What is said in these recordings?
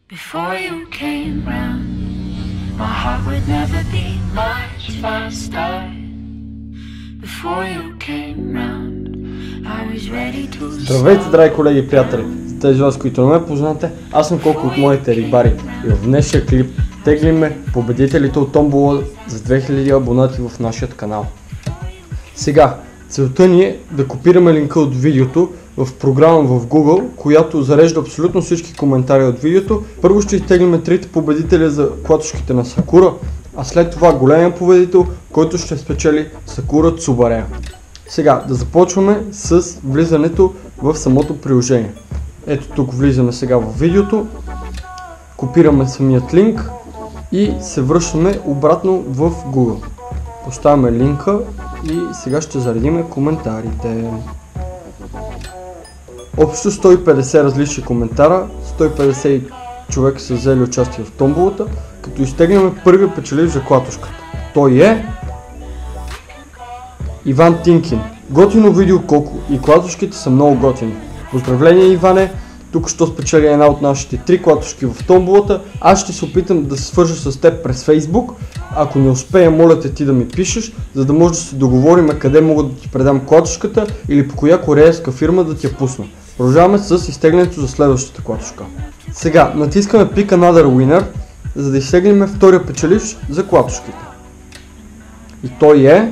Before you came round, my heart would never beat much faster. Before you came round, I was ready to... Здравейте, драги колеги и приятели! За тези вас, които не ме познате, аз съм Коко от моите рибари и в днешния клип теглиме победителите от томбола за 2000 абонати в нашия канал. Сега, целта ни е да копираме линка от видеото в програма в Google, която зарежда абсолютно всички коментари от видеото. Първо ще изтеглиме трите победителя за клатушките на Сакура, а след това големия победител, който ще спечели Сакура Цубарея. Сега да започваме с влизането в самото приложение. Ето тук влизаме сега в видеото, копираме самият линк и се връщаме обратно в Google. Поставяме линка и сега ще заредиме коментарите. Общо 150 различни коментара, 150 човека са взели участие в томболата, като изтегляме първия печеливш за клатушката. Той е Иван Тинкин. Готино видео, Коко, и клатушките са много готини. Поздравления, Иване! Тук ще спечели една от нашите 3 клатушки в томболата. Аз ще се опитам да се свържа с теб през Facebook. Ако не успея, моля те ти да ми пишеш, за да може да се договорим къде мога да ти предам клатушката или по коя кореейска фирма да ти я пусна. Продължаваме с изтеглянето за следващата клатушка. Сега натискаме Pick Another Winner, за да изтеглим втория печеливш за клатушките. И той е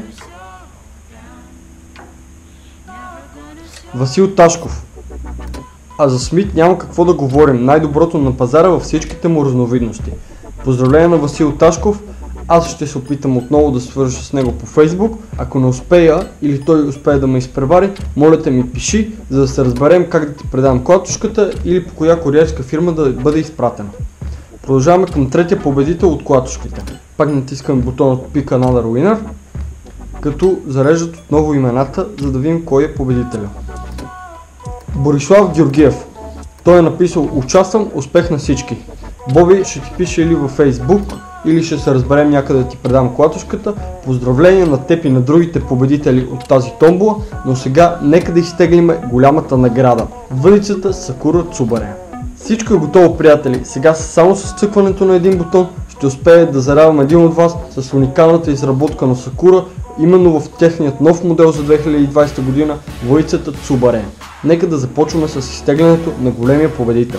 Васил Ташков. А за Смит няма какво да говорим, най-доброто на пазара във всичките му разновидности. Поздравление на Васил Ташков, аз ще се опитам отново да свържа с него по Facebook. Ако не успея или той успее да ме изпревари, моля те ми пиши, за да се разберем как да ти предам клатушката или по коя кореейска фирма да бъде изпратена. Продължаваме към третия победител от клатушките. Пак натискаме бутона Pick Another Winner, като зареждат отново имената, за да видим кой е победителя. Борислав Георгиев. Той е написал: участвам, успех на всички. Боби ще ти пише или във Facebook, или ще се разберем някъде да ти предам клатушката. Поздравления на теб и на другите победители от тази томбола, но сега нека да изтеглиме голямата награда. Въдицата Сакура Цубарея. Всичко е готово, приятели. Сега само с цъкването на един бутон ще успее да зарадвам един от вас с уникалната изработка на Сакура, именно в техният нов модел за 2020 година, въдицата Цубарея. Нека да започваме с изтеглянето на големия победител.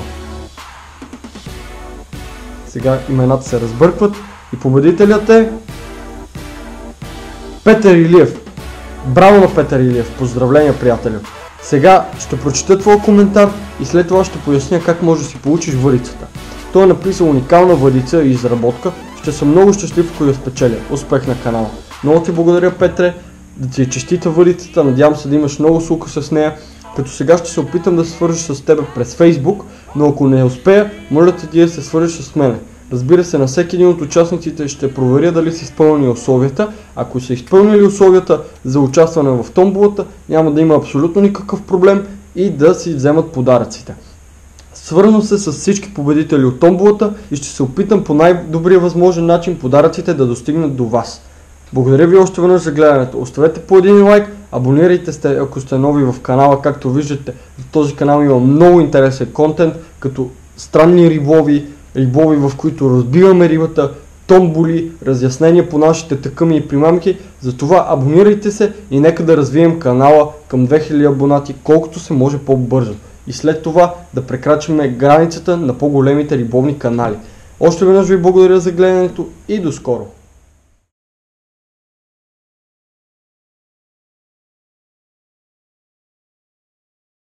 Сега имената се разбъркват и победителят е Петър Илиев. Браво на Петър Илиев! Поздравления, приятелю! Сега ще прочета твоя коментар и след това ще поясня как можеш да си получиш въдицата. Той е написал уникална въдица и изработка. Ще съм много щастлив, ако я спечеля. Успех на канала! Много ти благодаря, Петре, да ти е честита въдицата, надявам се да имаш много слуха с нея. Като сега ще се опитам да се свържа с теб през Facebook, но ако не успея, моля ти да се свържеш с мене. Разбира се, на всеки един от участниците ще проверя дали са изпълнени условията. Ако са изпълнили условията за участване в томболата, няма да има абсолютно никакъв проблем и да си вземат подаръците. Свързвам се с всички победители от томболата и ще се опитам по най-добрия възможен начин подаръците да достигнат до вас. Благодаря ви още веднъж за гледането. Оставете по един лайк, абонирайте се, ако сте нови в канала. Както виждате, в този канал има много интересен контент, като странни риболови, в които разбиваме рибата, томболи, разяснения по нашите тъкъми и примамки. Затова абонирайте се и нека да развием канала към 2000 абонати колкото се може по-бързо. И след това да прекрачим границата на по-големите риболовни канали. Още веднъж ви благодаря за гледането и до скоро!